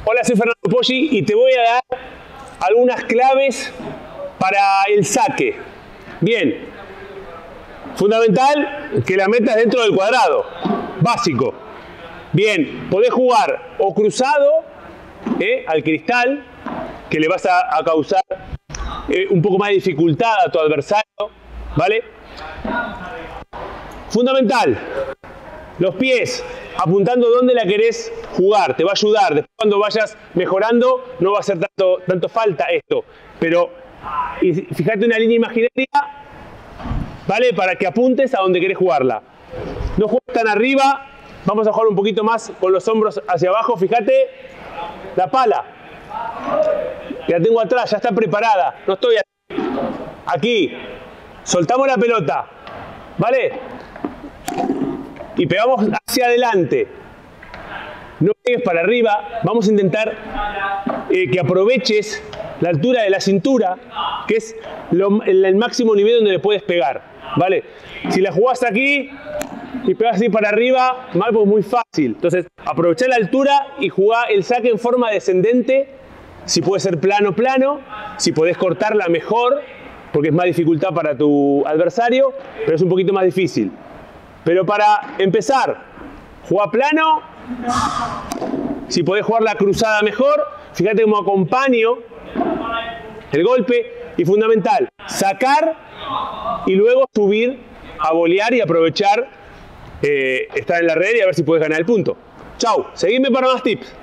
Hola, soy Fernando Poggi y te voy a dar algunas claves para el saque. Bien, fundamental que la metas dentro del cuadrado, básico. Bien, podés jugar o cruzado al cristal, que le vas a causar un poco más de dificultad a tu adversario, ¿vale? Fundamental, los pies apuntando dónde la querés jugar, te va a ayudar. Después cuando vayas mejorando no va a hacer tanto falta esto, pero fíjate una línea imaginaria, ¿vale? Para que apuntes a donde querés jugarla. No juegues tan arriba, vamos a jugar un poquito más con los hombros hacia abajo. Fíjate la pala, que la tengo atrás, ya está preparada, no estoy aquí. Soltamos la pelota, ¿vale? Y pegamos hacia adelante. No pegues para arriba. Vamos a intentar que aproveches la altura de la cintura, que es el máximo nivel donde le puedes pegar, ¿vale? Si la jugás aquí y pegas así para arriba, mal, pues muy fácil. Entonces, aprovechá la altura y jugá el saque en forma descendente. Si puede ser plano, plano. Si podés cortarla, mejor, porque es más dificultad para tu adversario, pero es un poquito más difícil. Pero para empezar, juega plano. Si podés jugar la cruzada mejor, fíjate cómo acompaño el golpe. Y fundamental, sacar y luego subir a volear y aprovechar estar en la red y a ver si podés ganar el punto. Chau, seguime para más tips.